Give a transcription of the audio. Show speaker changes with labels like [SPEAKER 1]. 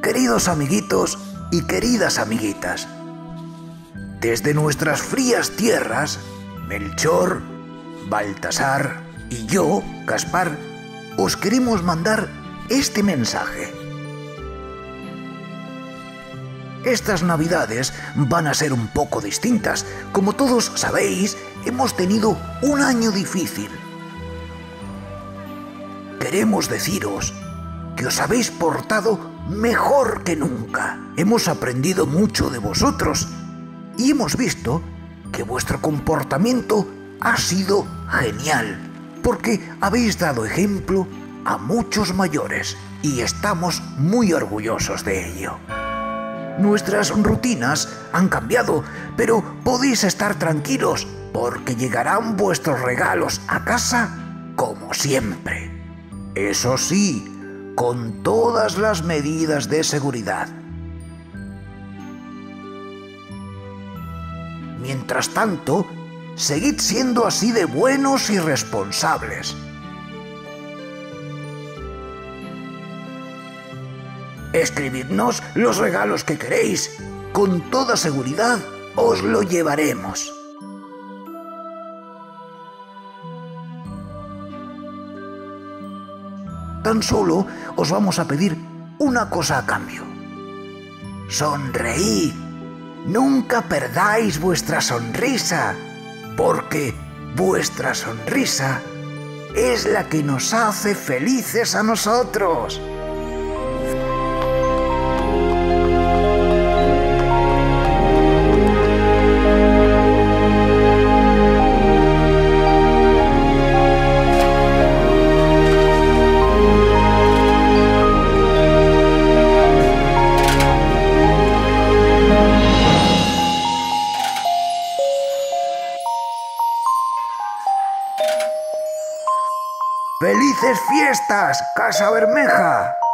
[SPEAKER 1] Queridos amiguitos y queridas amiguitas, desde nuestras frías tierras, Melchor, Baltasar y yo, Gaspar, os queremos mandar este mensaje. Estas Navidades van a ser un poco distintas. Como todos sabéis, hemos tenido un año difícil. Queremos deciros que os habéis portado mejor que nunca. Hemos aprendido mucho de vosotros y hemos visto que vuestro comportamiento ha sido genial, porque habéis dado ejemplo a muchos mayores y estamos muy orgullosos de ello. Nuestras rutinas han cambiado, pero podéis estar tranquilos porque llegarán vuestros regalos a casa como siempre. Eso sí, con todas las medidas de seguridad. Mientras tanto, seguid siendo así de buenos y responsables. Escribidnos los regalos que queréis. Con toda seguridad os lo llevaremos. Tan solo os vamos a pedir una cosa a cambio. Sonreíd. Nunca perdáis vuestra sonrisa, porque vuestra sonrisa es la que nos hace felices a nosotros. ¡Felices fiestas, Casa Bermeja!